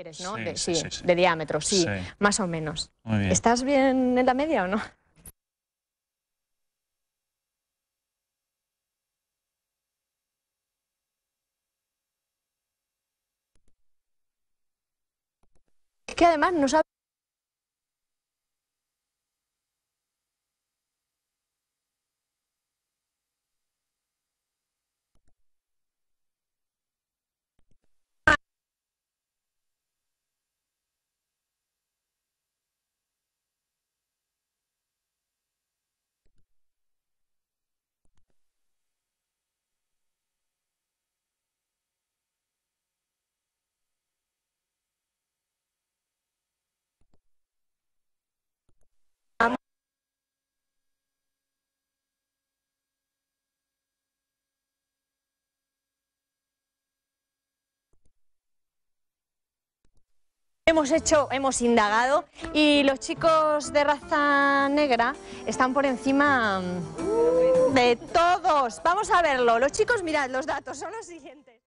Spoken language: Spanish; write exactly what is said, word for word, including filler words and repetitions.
dices, ¿no? Sí, de, sí, sí, sí, sí. de diámetro, sí, Sí. más o menos. Muy bien. ¿Estás bien en la media o no? Que además no sabes... Hemos hecho, hemos indagado y los chicos de raza negra están por encima de todos. Vamos a verlo. Los chicos, mirad, los datos son los siguientes.